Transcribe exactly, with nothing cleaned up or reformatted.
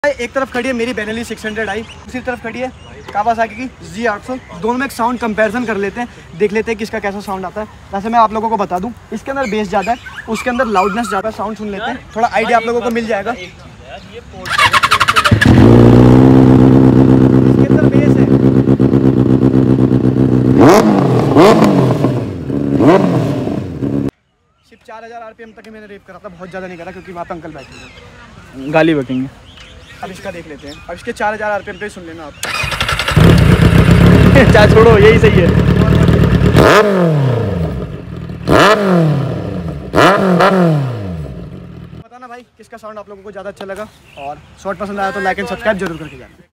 एक तरफ खड़ी है मेरी बेनेली सिक्स हंड्रेड आई, दूसरी तरफ खड़ी है कावासाकी की जी आठ सौ। दोनों में एक साउंड कंपैरिजन कर लेते हैं, देख लेते हैं किसका कैसा साउंड आता है। वैसे मैं आप लोगों को बता दूं, इसके अंदर बेस ज़्यादा है, उसके अंदर लाउडनेस ज़्यादा है। साउंड सुन लेते हैं, थोड़ा आइडिया आप लोगों को मिल जाएगा। इसके अंदर बेस है, सिर्फ चार हज़ार आरपीएम तक ही मैंने रेप करा था, बहुत ज़्यादा नहीं करा क्योंकि वहाँ पे अंकल बैठे थे, गाली बकेंगे। अब इसका देख लेते हैं। अब इसके चार हज़ार आरपीएम पे सुन लेना आप। चाहे छोड़ो, यही सही है। बताना भाई किसका साउंड आप लोगों को ज़्यादा अच्छा लगा, और शॉर्ट पसंद आया तो लाइक एंड सब्सक्राइब जरूर करके जाना।